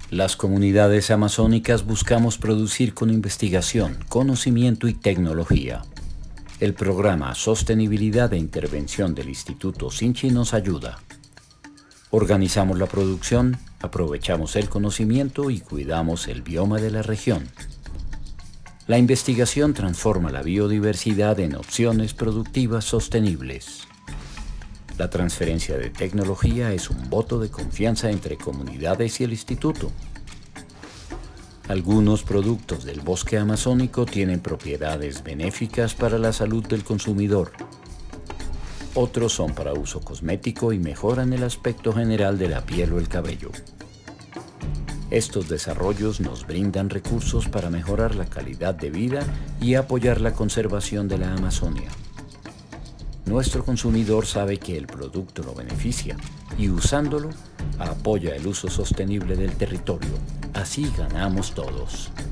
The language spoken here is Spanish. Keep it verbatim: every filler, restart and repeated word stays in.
Las comunidades amazónicas buscamos producir con investigación, conocimiento y tecnología. El programa Sostenibilidad e Intervención del Instituto Sinchi nos ayuda. Organizamos la producción, aprovechamos el conocimiento y cuidamos el bioma de la región. La investigación transforma la biodiversidad en opciones productivas sostenibles. La transferencia de tecnología es un voto de confianza entre comunidades y el instituto. Algunos productos del bosque amazónico tienen propiedades benéficas para la salud del consumidor. Otros son para uso cosmético y mejoran el aspecto general de la piel o el cabello. Estos desarrollos nos brindan recursos para mejorar la calidad de vida y apoyar la conservación de la Amazonia. Nuestro consumidor sabe que el producto lo beneficia y usándolo apoya el uso sostenible del territorio. Así ganamos todos.